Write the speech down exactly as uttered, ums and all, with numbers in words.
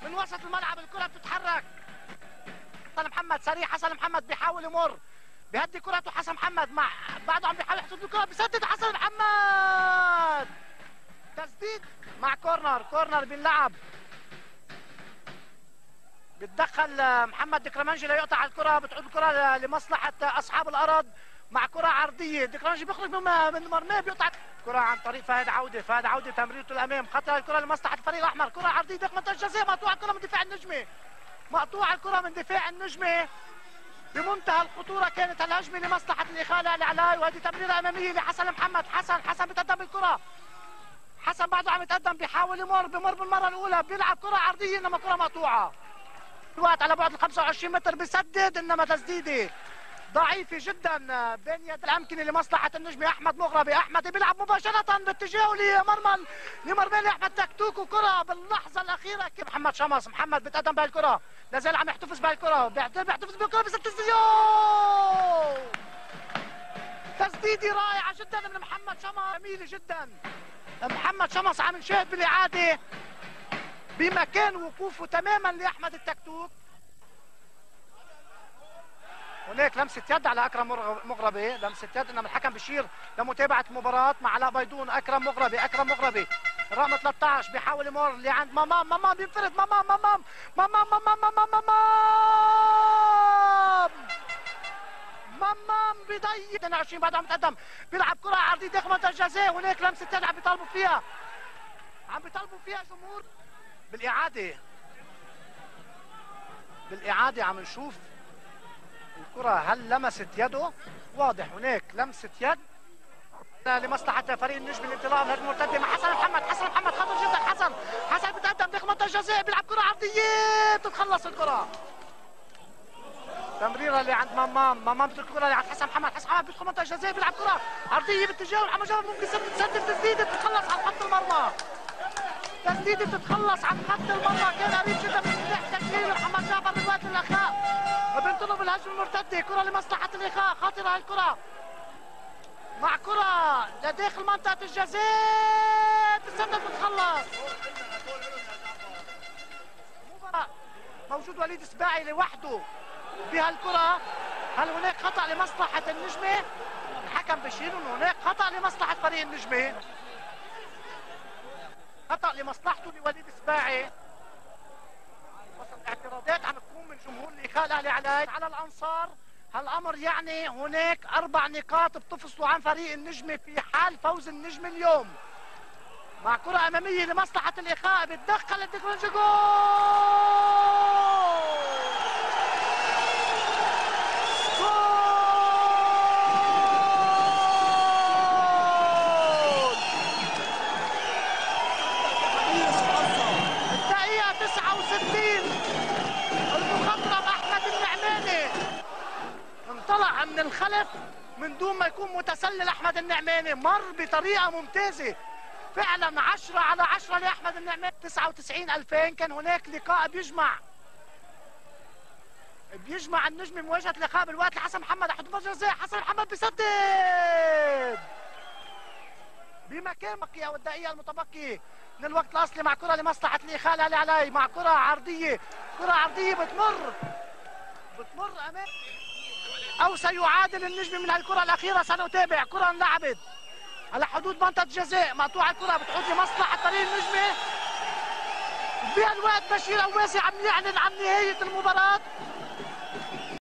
من وسط الملعب الكره بتتحرك. حسن محمد سريع، حسن محمد بيحاول يمر بيهدي كرته. حسن محمد مع بعده عم بيحاول يحط الكره، بيسدد حسن محمد، تسديد مع كورنر. كورنر بينلعب، بتدخل محمد دكرمانجي ليقطع الكره، بتعود الكره لمصلحه اصحاب الارض مع كره عرضيه. دكرمانجي بيخرج من مرماه، بيقطع كره عن طريق فهد عوده. فهد عوده تمريرته الامام، خطر الكره لمصلحه الفريق الاحمر. كره عرضيه داخل منطقه الجزاء، مقطوعه الكره من دفاع النجمه. مقطوعه الكره من دفاع النجمه بمنتهى الخطوره. كانت الهجمه لمصلحه الاخاله لعلاي، وهذه تمريره اماميه لحسن محمد. حسن حسن بتقدم الكره، حسن بعده عم يتقدم، بيحاول يمر بمر بالمره الاولى، بيلعب كره عرضيه انما كره مقطوعه. الوقت على بعد ال خمسة وعشرين متر، بيسدد انما تسديده ضعيفه جدا بين يد الامكنه لمصلحه النجمه. احمد مغربي، احمد بيلعب مباشره باتجاهه لمرمى لمرمى احمد تكتوك، وكره باللحظه الاخيره. محمد شمس، محمد بتقدم بهالكره، لازال عم يحتفظ بهالكره، بيحتفظ بالكره، بيسدد تسديده، تسديده رائعه جدا من محمد شمس، جميله جدا. محمد شمس عم نشاهد بالاعاده بمكان وقوفه تماما لاحمد التكتوك. هناك لمسه يد على اكرم مغربي، لمسه يد، انما الحكم بيشير لمتابعه المباراه مع علاء بيضون. اكرم مغربي، اكرم مغربي رقم ثلاثة عشر بيحاول يمر لعند مامام، مامام بينفرد، مامام مامام مامام مامام مامام مامام مامام بيضيع. اثنين وعشرين بعد عم يتقدم، بيلعب كره عرضيه داخل منطقه الجزاء. هناك لمسه يد عم بيطالبوا فيها، عم بيطالبوا فيها جمهور. بالاعاده بالاعاده عم نشوف الكرة هل لمست يده؟ واضح هناك لمسة يد لمصلحة فريق النجم. الانطلاق من الهجمة المرتدة مع حسن محمد. حسن محمد خطر جدا. حسن حسن بتقدم داخل منطقة الجزاء، بيلعب كرة عرضية، بتتخلص الكرة. تمريرة اللي عند مامام، مامام بترك الكرة اللي عند حسن محمد. حسن محمد بيدخل منطقة الجزاء، بيلعب كرة عرضية باتجاهه. محمد جابر ممكن يسدد، تسدد تسديدة بتتخلص عن خط المرمى. تسديدة بتتخلص عن خط المرمى، كان قريب جدا من فتح تسليم محمد جابر بالوقت الاخير. وبينطلب الهجمه المرتده، كره لمصلحه الاخاء، خاطره الكره مع كره لداخل منطقه الجزاء، بتسدد بتخلص. موجود وليد سباعي لوحده بهالكره. هل هناك خطا لمصلحه النجمه؟ الحكم بشير انه هناك خطا لمصلحه فريق النجمه، خطا لمصلحته لوليد سباعي. وسط اعتراضات عم تكون من جمهور الاخاء الاهلي على على الانصار. هالامر يعني هناك اربع نقاط بتفصلوا عن فريق النجمه في حال فوز النجم اليوم. مع كره اماميه لمصلحه الاخاء، بتدخل الدكرنجي، تسعة وستين المخضرم احمد النعماني انطلع من الخلف من دون ما يكون متسلل. احمد النعماني مر بطريقه ممتازه فعلا، عشرة على عشرة لاحمد النعماني. تسعة وتسعين ألفين كان هناك لقاء بيجمع بيجمع النجم مواجهه اللقاء بالوقت لحسن محمد. حدود الجزاء، حسن محمد بيسدد بمكان بقي او الدقيقه المتبقيه من الوقت الاصلي، مع كره لمصلحه الاخاء الاهلي علي، مع كره عرضيه، كره عرضيه بتمر بتمر امام او سيعادل النجم من هالكره الاخيره. سنتابع كره انلعبت على حدود منطقه الجزاء، مقطوعه الكره بتعود لمصلحه فريق النجمه. بهالوقت بشير قواسي عم يعلن عن نهايه المباراه.